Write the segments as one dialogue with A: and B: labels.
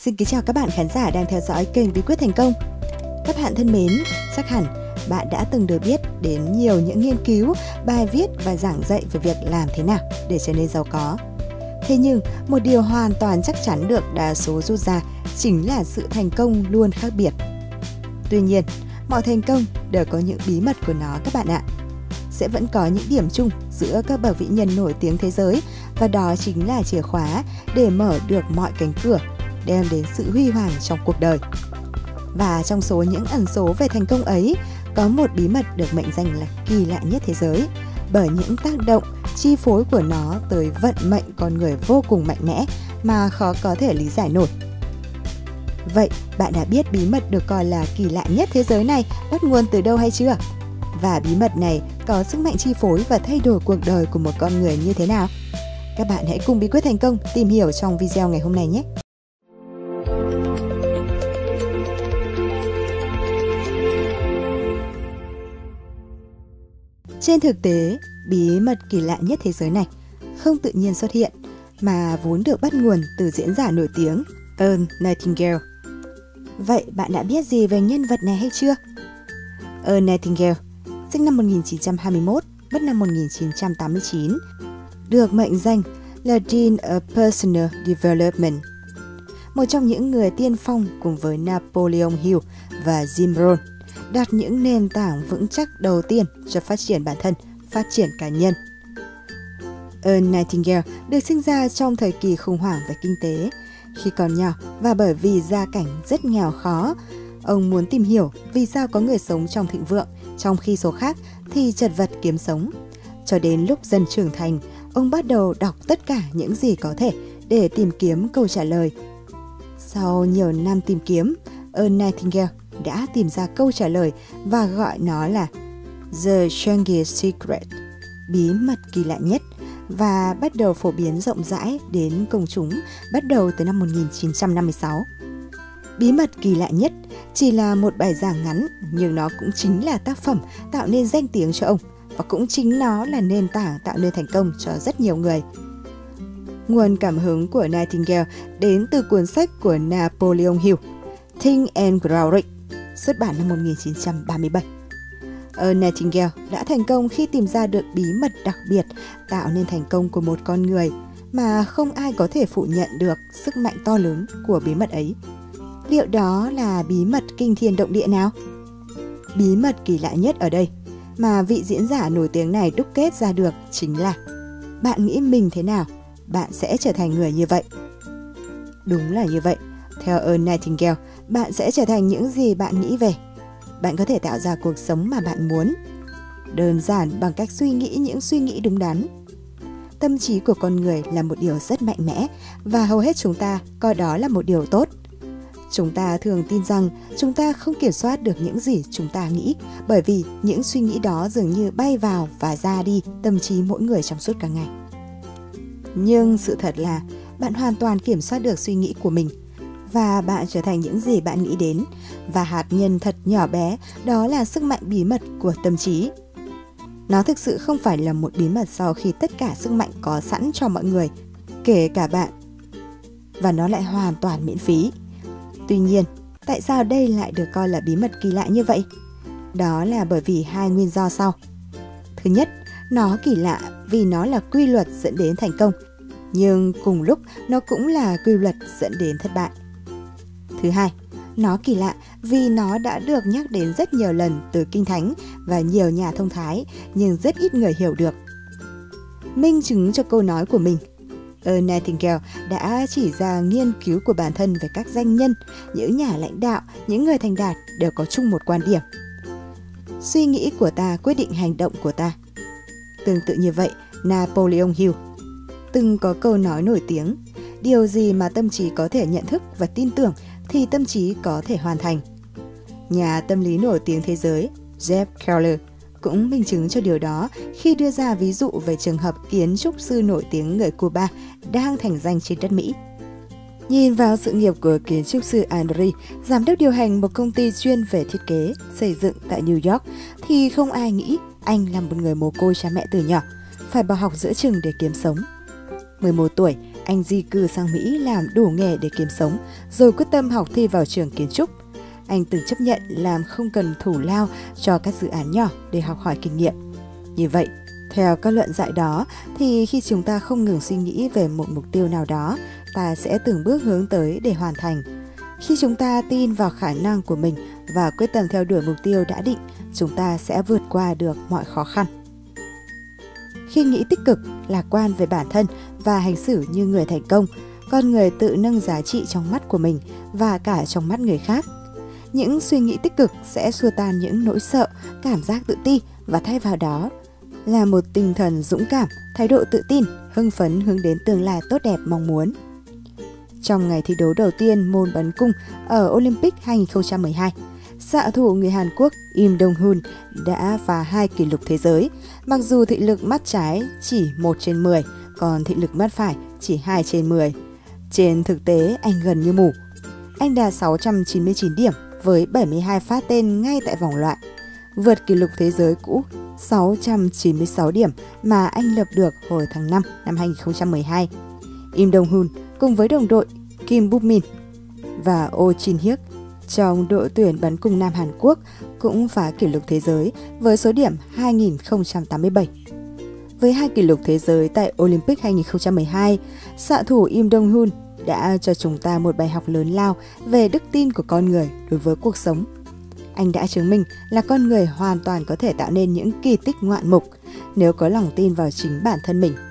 A: Xin kính chào các bạn khán giả đang theo dõi kênh Bí quyết thành công. Các bạn thân mến, chắc hẳn bạn đã từng được biết đến nhiều những nghiên cứu, bài viết và giảng dạy về việc làm thế nào để trở nên giàu có. Thế nhưng, một điều hoàn toàn chắc chắn được đa số rút ra chính là sự thành công luôn khác biệt. Tuy nhiên, mọi thành công đều có những bí mật của nó các bạn ạ. Sẽ vẫn có những điểm chung giữa các bậc vĩ nhân nổi tiếng thế giới, và đó chính là chìa khóa để mở được mọi cánh cửa, đem đến sự huy hoàng trong cuộc đời. Và trong số những ẩn số về thành công ấy, có một bí mật được mệnh danh là kỳ lạ nhất thế giới, bởi những tác động, chi phối của nó tới vận mệnh con người vô cùng mạnh mẽ mà khó có thể lý giải nổi. Vậy, bạn đã biết bí mật được coi là kỳ lạ nhất thế giới này bắt nguồn từ đâu hay chưa? Và bí mật này có sức mạnh chi phối và thay đổi cuộc đời của một con người như thế nào? Các bạn hãy cùng Bí quyết thành công tìm hiểu trong video ngày hôm nay nhé! Trên thực tế, bí mật kỳ lạ nhất thế giới này không tự nhiên xuất hiện, mà vốn được bắt nguồn từ diễn giả nổi tiếng Earl Nightingale. Vậy bạn đã biết gì về nhân vật này hay chưa? Earl Nightingale, sinh năm 1921, mất năm 1989, được mệnh danh là Dean of Personal Development, một trong những người tiên phong cùng với Napoleon Hill và Jim Rohn đặt những nền tảng vững chắc đầu tiên cho phát triển bản thân, phát triển cá nhân. Earl Nightingale được sinh ra trong thời kỳ khủng hoảng về kinh tế. Khi còn nhỏ và bởi vì gia cảnh rất nghèo khó, ông muốn tìm hiểu vì sao có người sống trong thịnh vượng, trong khi số khác thì chật vật kiếm sống. Cho đến lúc dần trưởng thành, ông bắt đầu đọc tất cả những gì có thể để tìm kiếm câu trả lời. Sau nhiều năm tìm kiếm, Earl Nightingale đã tìm ra câu trả lời và gọi nó là The Strangest Secret, bí mật kỳ lạ nhất, và bắt đầu phổ biến rộng rãi đến công chúng bắt đầu từ năm 1956. Bí mật kỳ lạ nhất chỉ là một bài giảng ngắn, nhưng nó cũng chính là tác phẩm tạo nên danh tiếng cho ông, và cũng chính nó là nền tảng tạo nên thành công cho rất nhiều người. Nguồn cảm hứng của Nightingale đến từ cuốn sách của Napoleon Hill, Think and Grow Rich, xuất bản năm 1937. Earl Nightingale đã thành công khi tìm ra được bí mật đặc biệt tạo nên thành công của một con người, mà không ai có thể phủ nhận được sức mạnh to lớn của bí mật ấy. Liệu đó là bí mật kinh thiên động địa nào? Bí mật kỳ lạ nhất ở đây mà vị diễn giả nổi tiếng này đúc kết ra được chính là: bạn nghĩ mình thế nào, bạn sẽ trở thành người như vậy. Đúng là như vậy. Theo Earl Nightingale, bạn sẽ trở thành những gì bạn nghĩ về. Bạn có thể tạo ra cuộc sống mà bạn muốn, đơn giản bằng cách suy nghĩ những suy nghĩ đúng đắn. Tâm trí của con người là một điều rất mạnh mẽ, và hầu hết chúng ta coi đó là một điều tốt. Chúng ta thường tin rằng chúng ta không kiểm soát được những gì chúng ta nghĩ, bởi vì những suy nghĩ đó dường như bay vào và ra đi tâm trí mỗi người trong suốt cả ngày. Nhưng sự thật là bạn hoàn toàn kiểm soát được suy nghĩ của mình, và bạn trở thành những gì bạn nghĩ đến, và hạt nhân thật nhỏ bé đó là sức mạnh bí mật của tâm trí. Nó thực sự không phải là một bí mật sau khi tất cả sức mạnh có sẵn cho mọi người, kể cả bạn, và nó lại hoàn toàn miễn phí. Tuy nhiên, tại sao đây lại được coi là bí mật kỳ lạ như vậy? Đó là bởi vì hai nguyên do sau. Thứ nhất, nó kỳ lạ vì nó là quy luật dẫn đến thành công, nhưng cùng lúc nó cũng là quy luật dẫn đến thất bại. Thứ hai, nó kỳ lạ vì nó đã được nhắc đến rất nhiều lần từ Kinh Thánh và nhiều nhà thông thái, nhưng rất ít người hiểu được. Minh chứng cho câu nói của mình, Earl Nightingale đã chỉ ra nghiên cứu của bản thân về các danh nhân, những nhà lãnh đạo, những người thành đạt đều có chung một quan điểm: suy nghĩ của ta quyết định hành động của ta. Tương tự như vậy, Napoleon Hill từng có câu nói nổi tiếng: điều gì mà tâm trí có thể nhận thức và tin tưởng thì tâm trí có thể hoàn thành. Nhà tâm lý nổi tiếng thế giới Jeff Keller cũng minh chứng cho điều đó khi đưa ra ví dụ về trường hợp kiến trúc sư nổi tiếng người Cuba đang thành danh trên đất Mỹ. Nhìn vào sự nghiệp của kiến trúc sư Henry, giám đốc điều hành một công ty chuyên về thiết kế, xây dựng tại New York, thì không ai nghĩ anh là một người mồ côi cha mẹ từ nhỏ, phải bỏ học giữa chừng để kiếm sống. 11 tuổi, anh di cư sang Mỹ làm đủ nghề để kiếm sống, rồi quyết tâm học thi vào trường kiến trúc. Anh từng chấp nhận làm không cần thủ lao cho các dự án nhỏ để học hỏi kinh nghiệm. Như vậy, theo các luận giải đó, thì khi chúng ta không ngừng suy nghĩ về một mục tiêu nào đó, ta sẽ từng bước hướng tới để hoàn thành. Khi chúng ta tin vào khả năng của mình và quyết tâm theo đuổi mục tiêu đã định, chúng ta sẽ vượt qua được mọi khó khăn. Khi nghĩ tích cực, lạc quan về bản thân và hành xử như người thành công, con người tự nâng giá trị trong mắt của mình và cả trong mắt người khác. Những suy nghĩ tích cực sẽ xua tan những nỗi sợ, cảm giác tự ti và thay vào đó là một tinh thần dũng cảm, thái độ tự tin, hưng phấn hướng đến tương lai tốt đẹp mong muốn. Trong ngày thi đấu đầu tiên môn bắn cung ở Olympic 2012, xạ thủ người Hàn Quốc Im Dong-hun đã phá 2 kỷ lục thế giới, mặc dù thị lực mắt trái chỉ 1/10, còn thị lực mắt phải chỉ 2/10. Trên thực tế, anh gần như mù. Anh đạt 699 điểm với 72 phát tên ngay tại vòng loại, vượt kỷ lục thế giới cũ 696 điểm mà anh lập được hồi tháng 5 năm 2012. Im Dong-hun cùng với đồng đội Kim Buk-min và Oh Jin-hyuk trong đội tuyển bắn cung nam Hàn Quốc cũng phá kỷ lục thế giới với số điểm 2087. Với 2 kỷ lục thế giới tại Olympic 2012, xạ thủ Im Dong-hun đã cho chúng ta một bài học lớn lao về đức tin của con người đối với cuộc sống. Anh đã chứng minh là con người hoàn toàn có thể tạo nên những kỳ tích ngoạn mục nếu có lòng tin vào chính bản thân mình.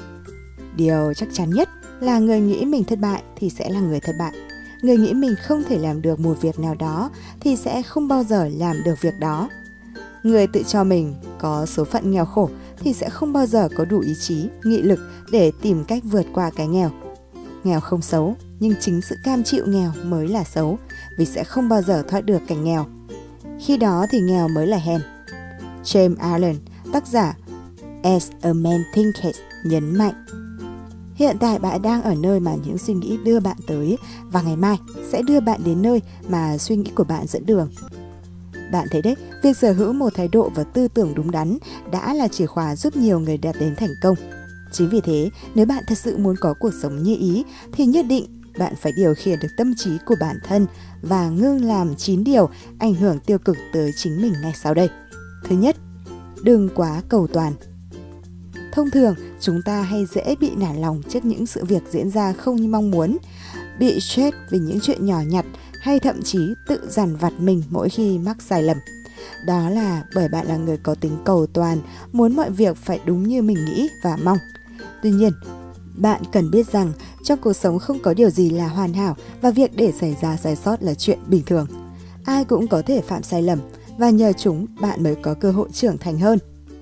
A: Điều chắc chắn nhất là người nghĩ mình thất bại thì sẽ là người thất bại. Người nghĩ mình không thể làm được một việc nào đó thì sẽ không bao giờ làm được việc đó. Người tự cho mình có số phận nghèo khổ thì sẽ không bao giờ có đủ ý chí, nghị lực để tìm cách vượt qua cái nghèo. Nghèo không xấu, nhưng chính sự cam chịu nghèo mới là xấu, vì sẽ không bao giờ thoát được cảnh nghèo. Khi đó thì nghèo mới là hèn. James Allen, tác giả As a Man Thinketh, nhấn mạnh. Hiện tại bạn đang ở nơi mà những suy nghĩ đưa bạn tới, và ngày mai sẽ đưa bạn đến nơi mà suy nghĩ của bạn dẫn đường. Bạn thấy đấy, việc sở hữu một thái độ và tư tưởng đúng đắn đã là chìa khóa giúp nhiều người đạt đến thành công. Chính vì thế, nếu bạn thật sự muốn có cuộc sống như ý, thì nhất định bạn phải điều khiển được tâm trí của bản thân và ngưng làm 9 điều ảnh hưởng tiêu cực tới chính mình ngay sau đây. Thứ nhất, đừng quá cầu toàn. Thông thường, chúng ta hay dễ bị nản lòng trước những sự việc diễn ra không như mong muốn, bị stress vì những chuyện nhỏ nhặt hay thậm chí tự dằn vặt mình mỗi khi mắc sai lầm. Đó là bởi bạn là người có tính cầu toàn, muốn mọi việc phải đúng như mình nghĩ và mong. Tuy nhiên, bạn cần biết rằng trong cuộc sống không có điều gì là hoàn hảo và việc để xảy ra sai sót là chuyện bình thường. Ai cũng có thể phạm sai lầm và nhờ chúng bạn mới có cơ hội trưởng thành hơn.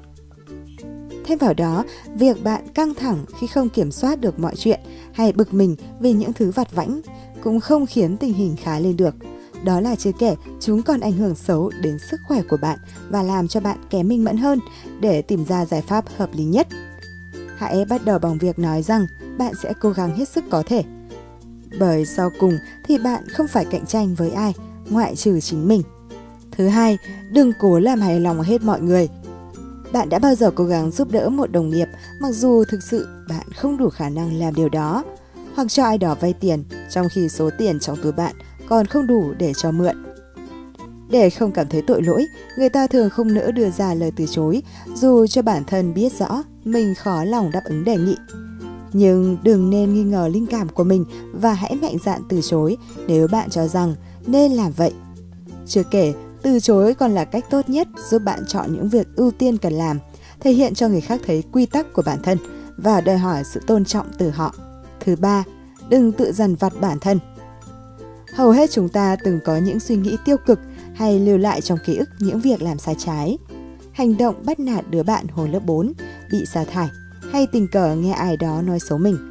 A: Thêm vào đó, việc bạn căng thẳng khi không kiểm soát được mọi chuyện hay bực mình vì những thứ vặt vãnh cũng không khiến tình hình khá lên được. Đó là chưa kể chúng còn ảnh hưởng xấu đến sức khỏe của bạn và làm cho bạn kém minh mẫn hơn để tìm ra giải pháp hợp lý nhất. Hãy bắt đầu bằng việc nói rằng bạn sẽ cố gắng hết sức có thể. Bởi sau cùng thì bạn không phải cạnh tranh với ai, ngoại trừ chính mình. Thứ hai, đừng cố làm hài lòng hết mọi người. Bạn đã bao giờ cố gắng giúp đỡ một đồng nghiệp mặc dù thực sự bạn không đủ khả năng làm điều đó, hoặc cho ai đó vay tiền trong khi số tiền trong túi bạn còn không đủ để cho mượn? Để không cảm thấy tội lỗi, người ta thường không nỡ đưa ra lời từ chối dù cho bản thân biết rõ mình khó lòng đáp ứng đề nghị. Nhưng đừng nên nghi ngờ linh cảm của mình và hãy mạnh dạn từ chối nếu bạn cho rằng nên làm vậy. Chưa kể, từ chối còn là cách tốt nhất giúp bạn chọn những việc ưu tiên cần làm, thể hiện cho người khác thấy quy tắc của bản thân và đòi hỏi sự tôn trọng từ họ. Thứ ba, đừng tự dằn vặt bản thân. Hầu hết chúng ta từng có những suy nghĩ tiêu cực hay lưu lại trong ký ức những việc làm sai trái. Hành động bắt nạt đứa bạn hồi lớp 4, bị sa thải hay tình cờ nghe ai đó nói xấu mình.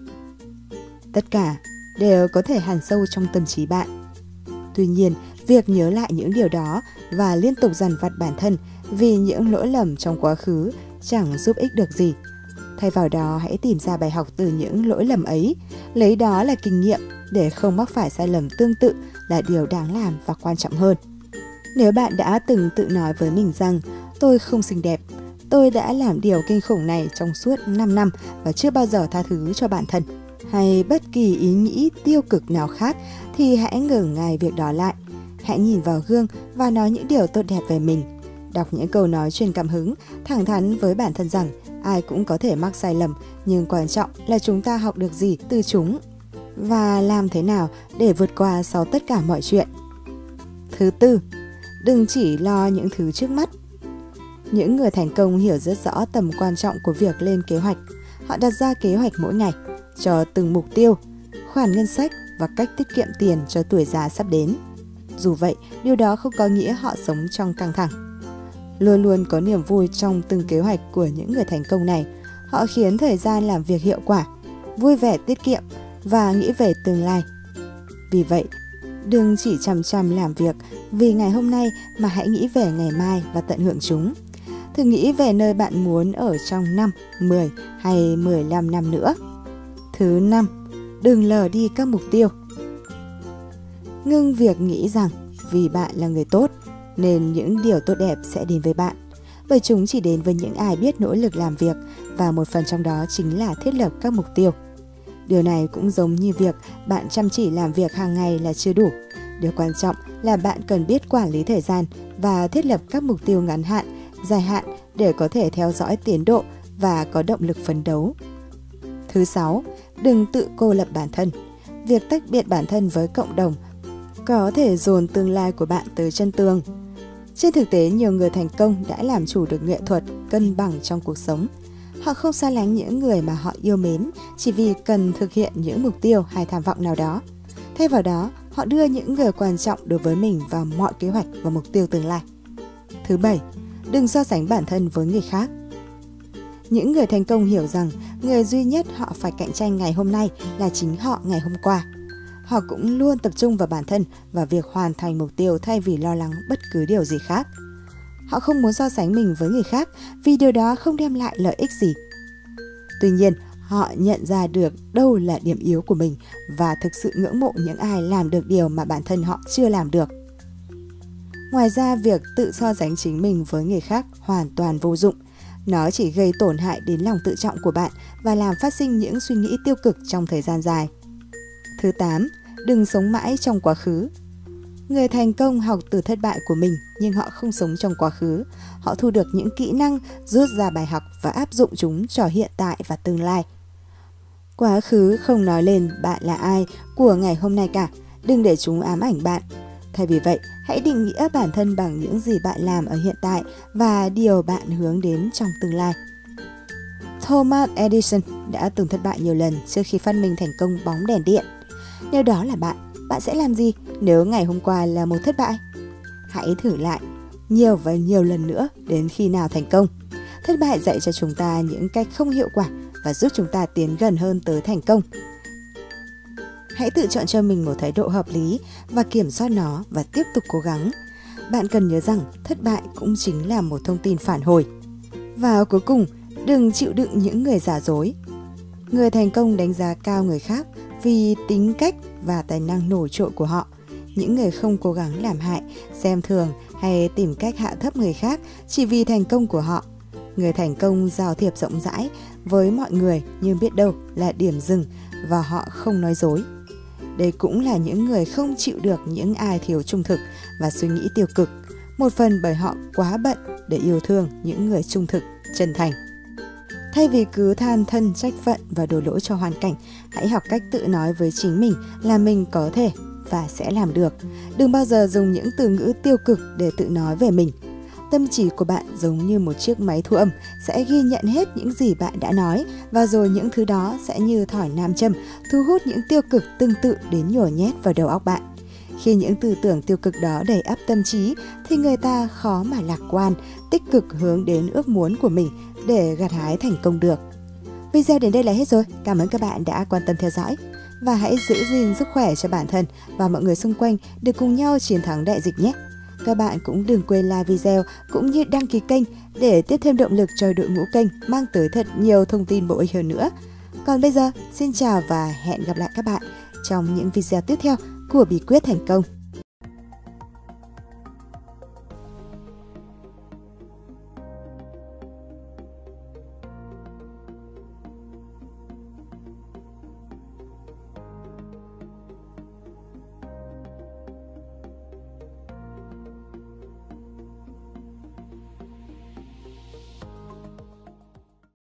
A: Tất cả đều có thể hằn sâu trong tâm trí bạn. Tuy nhiên, việc nhớ lại những điều đó và liên tục dằn vặt bản thân vì những lỗi lầm trong quá khứ chẳng giúp ích được gì. Thay vào đó, hãy tìm ra bài học từ những lỗi lầm ấy, lấy đó là kinh nghiệm để không mắc phải sai lầm tương tự là điều đáng làm và quan trọng hơn. Nếu bạn đã từng tự nói với mình rằng tôi không xinh đẹp, tôi đã làm điều kinh khủng này trong suốt 5 năm và chưa bao giờ tha thứ cho bản thân, hay bất kỳ ý nghĩ tiêu cực nào khác thì hãy ngừng ngay việc đó lại. Hãy nhìn vào gương và nói những điều tốt đẹp về mình. Đọc những câu nói truyền cảm hứng, thẳng thắn với bản thân rằng ai cũng có thể mắc sai lầm, nhưng quan trọng là chúng ta học được gì từ chúng và làm thế nào để vượt qua sau tất cả mọi chuyện. Thứ tư, đừng chỉ lo những thứ trước mắt. Những người thành công hiểu rất rõ tầm quan trọng của việc lên kế hoạch. Họ đặt ra kế hoạch mỗi ngày cho từng mục tiêu, khoản ngân sách và cách tiết kiệm tiền cho tuổi già sắp đến. Dù vậy, điều đó không có nghĩa họ sống trong căng thẳng. Luôn luôn có niềm vui trong từng kế hoạch của những người thành công này. Họ khiến thời gian làm việc hiệu quả, vui vẻ tiết kiệm và nghĩ về tương lai. Vì vậy, đừng chỉ chăm chăm làm việc vì ngày hôm nay mà hãy nghĩ về ngày mai và tận hưởng chúng. Thử nghĩ về nơi bạn muốn ở trong 5, 10 hay 15 năm nữa. Thứ năm, đừng lờ đi các mục tiêu. Ngưng việc nghĩ rằng vì bạn là người tốt nên những điều tốt đẹp sẽ đến với bạn, bởi chúng chỉ đến với những ai biết nỗ lực làm việc, và một phần trong đó chính là thiết lập các mục tiêu. Điều này cũng giống như việc bạn chăm chỉ làm việc hàng ngày là chưa đủ. Điều quan trọng là bạn cần biết quản lý thời gian và thiết lập các mục tiêu ngắn hạn, dài hạn để có thể theo dõi tiến độ và có động lực phấn đấu. Thứ sáu, đừng tự cô lập bản thân. Việc tách biệt bản thân với cộng đồng có thể dồn tương lai của bạn tới chân tường. Trên thực tế, nhiều người thành công đã làm chủ được nghệ thuật cân bằng trong cuộc sống. Họ không xa lánh những người mà họ yêu mến chỉ vì cần thực hiện những mục tiêu hay tham vọng nào đó. Thay vào đó, họ đưa những người quan trọng đối với mình vào mọi kế hoạch và mục tiêu tương lai. Thứ bảy, đừng so sánh bản thân với người khác. Những người thành công hiểu rằng người duy nhất họ phải cạnh tranh ngày hôm nay là chính họ ngày hôm qua. Họ cũng luôn tập trung vào bản thân và việc hoàn thành mục tiêu thay vì lo lắng bất cứ điều gì khác. Họ không muốn so sánh mình với người khác vì điều đó không đem lại lợi ích gì. Tuy nhiên, họ nhận ra được đâu là điểm yếu của mình và thực sự ngưỡng mộ những ai làm được điều mà bản thân họ chưa làm được. Ngoài ra, việc tự so sánh chính mình với người khác hoàn toàn vô dụng. Nó chỉ gây tổn hại đến lòng tự trọng của bạn và làm phát sinh những suy nghĩ tiêu cực trong thời gian dài. Thứ 8, đừng sống mãi trong quá khứ. Người thành công học từ thất bại của mình nhưng họ không sống trong quá khứ. Họ thu được những kỹ năng, rút ra bài học và áp dụng chúng cho hiện tại và tương lai. Quá khứ không nói lên bạn là ai của ngày hôm nay cả. Đừng để chúng ám ảnh bạn. Thay vì vậy, hãy định nghĩa bản thân bằng những gì bạn làm ở hiện tại và điều bạn hướng đến trong tương lai. Thomas Edison đã từng thất bại nhiều lần trước khi phát minh thành công bóng đèn điện. Nếu đó là bạn sẽ làm gì nếu ngày hôm qua là một thất bại? Hãy thử lại nhiều và nhiều lần nữa đến khi nào thành công. Thất bại dạy cho chúng ta những cách không hiệu quả và giúp chúng ta tiến gần hơn tới thành công. Hãy tự chọn cho mình một thái độ hợp lý và kiểm soát nó và tiếp tục cố gắng. Bạn cần nhớ rằng thất bại cũng chính là một thông tin phản hồi. Và cuối cùng, đừng chịu đựng những người giả dối. Người thành công đánh giá cao người khác vì tính cách và tài năng nổi trội của họ. Những người không cố gắng làm hại, xem thường hay tìm cách hạ thấp người khác chỉ vì thành công của họ. Người thành công giao thiệp rộng rãi với mọi người nhưng biết đâu là điểm dừng và họ không nói dối. Đây cũng là những người không chịu được những ai thiếu trung thực và suy nghĩ tiêu cực, một phần bởi họ quá bận để yêu thương những người trung thực, chân thành. Thay vì cứ than thân trách phận và đổ lỗi cho hoàn cảnh, hãy học cách tự nói với chính mình là mình có thể và sẽ làm được. Đừng bao giờ dùng những từ ngữ tiêu cực để tự nói về mình. Tâm trí của bạn giống như một chiếc máy thu âm, sẽ ghi nhận hết những gì bạn đã nói và rồi những thứ đó sẽ như thỏi nam châm thu hút những tiêu cực tương tự đến nhồi nhét vào đầu óc bạn. Khi những tư tưởng tiêu cực đó đầy ắp tâm trí thì người ta khó mà lạc quan, tích cực hướng đến ước muốn của mình để gặt hái thành công được. Video đến đây là hết rồi. Cảm ơn các bạn đã quan tâm theo dõi. Và hãy giữ gìn sức khỏe cho bản thân và mọi người xung quanh để cùng nhau chiến thắng đại dịch nhé. Các bạn cũng đừng quên like video cũng như đăng ký kênh để tiếp thêm động lực cho đội ngũ kênh mang tới thật nhiều thông tin bổ ích hơn nữa. Còn bây giờ, xin chào và hẹn gặp lại các bạn trong những video tiếp theo của Bí quyết thành công.